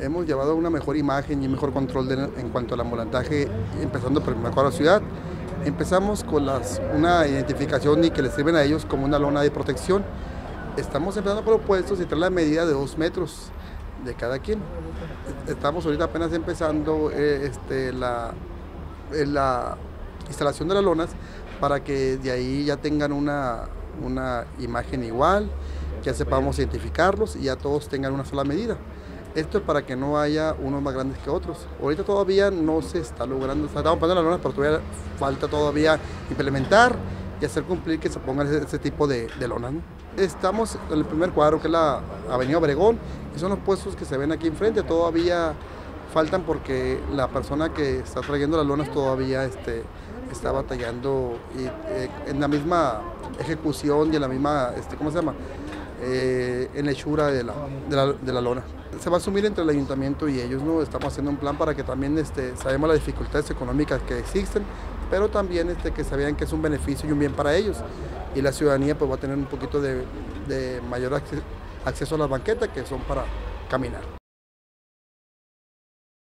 hemos llevado una mejor imagen y un mejor control en cuanto al ambulantaje, empezando por mejor la ciudad. Empezamos con una identificación y que les sirven a ellos como una lona de protección. Estamos empezando por los puestos y traer la medida de 2 metros de cada quien. Estamos ahorita apenas empezando la instalación de las lonas para que de ahí ya tengan una imagen igual, ya sepamos identificarlos y ya todos tengan una sola medida. Esto es para que no haya unos más grandes que otros. Ahorita todavía no se está logrando, estamos poniendo las lonas, pero todavía falta implementar y hacer cumplir que se pongan ese tipo de lonas, ¿no? Estamos en el primer cuadro, que es la Avenida Obregón, y son los puestos que se ven aquí enfrente. Todavía faltan porque la persona que está trayendo las lonas todavía está batallando en la misma ejecución y en la misma, ¿cómo se llama? En la hechura de la lona. Se va a asumir entre el ayuntamiento y ellos, ¿no? Estamos haciendo un plan para que también sabemos las dificultades económicas que existen, pero también que se vean que es un beneficio y un bien para ellos. Y la ciudadanía pues va a tener un poquito de mayor acceso a las banquetas, que son para caminar.